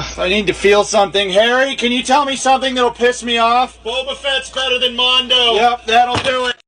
I need to feel something. Harry, can you tell me something that'll piss me off? Boba Fett's better than Mondo. Yep, that'll do it.